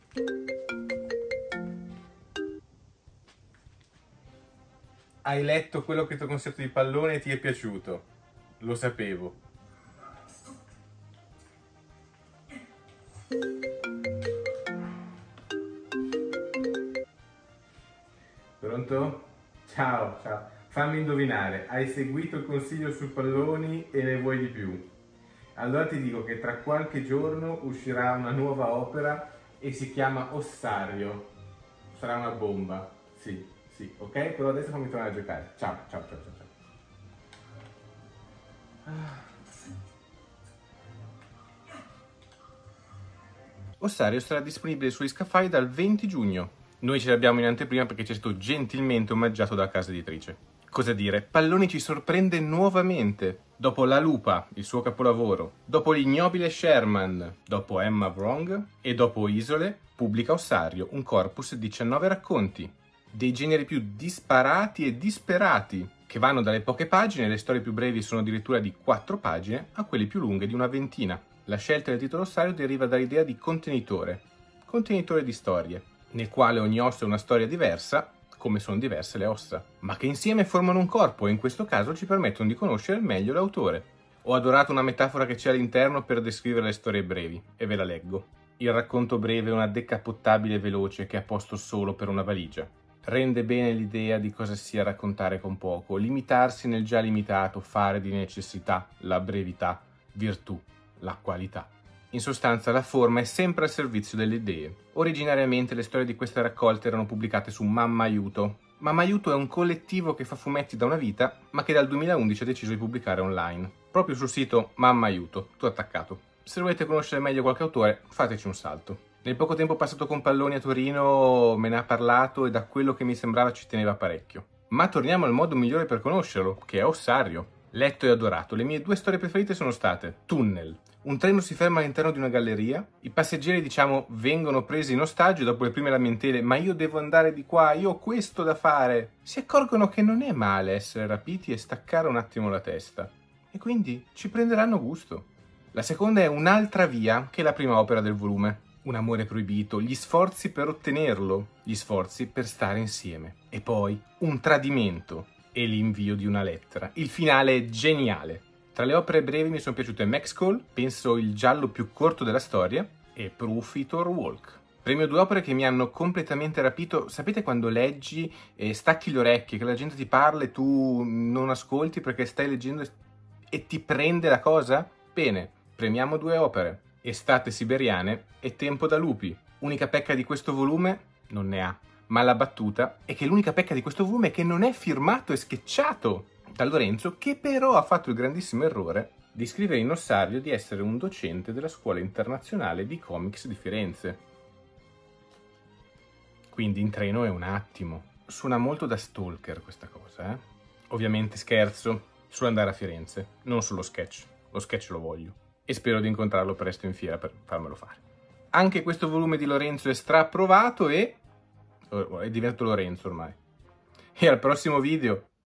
Hai letto quello che ti ho consigliato di Pallone e ti è piaciuto. Lo sapevo. Pronto? Ciao, ciao. Fammi indovinare, hai seguito il consiglio sui palloni e ne vuoi di più? Allora ti dico che tra qualche giorno uscirà una nuova opera e si chiama Ossario. Sarà una bomba. Sì, sì, ok? Però adesso fammi tornare a giocare. Ciao, ciao, ciao, ciao, ciao. Ossario sarà disponibile su Sky dal 20 giugno. Noi ce l'abbiamo in anteprima perché ci è stato gentilmente omaggiato dalla casa editrice. Cosa dire? Palloni ci sorprende nuovamente. Dopo La Lupa, il suo capolavoro, dopo L'ignobile Sherman, dopo Emma Wrong e dopo Isole, pubblica Ossario, un corpus di 19 racconti, dei generi più disparati e disperati, che vanno dalle poche pagine, le storie più brevi sono addirittura di 4 pagine, a quelle più lunghe di una ventina. La scelta del titolo Ossario deriva dall'idea di contenitore di storie, nel quale ogni osso è una storia diversa, come sono diverse le ossa, ma che insieme formano un corpo e in questo caso ci permettono di conoscere meglio l'autore. Ho adorato una metafora che c'è all'interno per descrivere le storie brevi, e ve la leggo. Il racconto breve è una decappottabile veloce che ha posto solo per una valigia. Rende bene l'idea di cosa sia raccontare con poco, limitarsi nel già limitato, fare di necessità la brevità, virtù, la qualità. In sostanza la forma è sempre al servizio delle idee. Originariamente le storie di queste raccolte erano pubblicate su Mamma Aiuto. Mamma Aiuto è un collettivo che fa fumetti da una vita, ma che dal 2011 ha deciso di pubblicare online. Proprio sul sito Mamma Aiuto, tutto attaccato. Se volete conoscere meglio qualche autore, fateci un salto. Nel poco tempo passato con Palloni a Torino me ne ha parlato e da quello che mi sembrava ci teneva parecchio. Ma torniamo al modo migliore per conoscerlo, che è Ossario. Letto e adorato, le mie due storie preferite sono state Tunnel. Un treno si ferma all'interno di una galleria, i passeggeri vengono presi in ostaggio dopo le prime lamentele ma io devo andare di qua, io ho questo da fare. Si accorgono che non è male essere rapiti e staccare un attimo la testa e quindi ci prenderanno gusto. La seconda è Un'altra via, che è la prima opera del volume. Un amore proibito, gli sforzi per ottenerlo, gli sforzi per stare insieme. E poi un tradimento e l'invio di una lettera. Il finale è geniale. Tra le opere brevi mi sono piaciute Max Call, penso il giallo più corto della storia, e Proof It or Walk. Premio due opere che mi hanno completamente rapito. Sapete quando leggi e stacchi le orecchie, che la gente ti parla e tu non ascolti perché stai leggendo e ti prende la cosa? Bene, premiamo due opere. Estate siberiane e Tempo da lupi. Unica pecca di questo volume? Non ne ha. Ma la battuta è che l'unica pecca di questo volume è che non è firmato e sketchato da Lorenzo, che però ha fatto il grandissimo errore di scrivere in Ossario di essere un docente della Scuola Internazionale di Comics di Firenze. Quindi in treno è un attimo. Suona molto da stalker questa cosa, eh? Ovviamente scherzo, sull'andare a Firenze, non sullo sketch. Lo sketch lo voglio e spero di incontrarlo presto in fiera per farmelo fare. Anche questo volume di Lorenzo è straapprovato e è diventato Lorenzo ormai. E al prossimo video!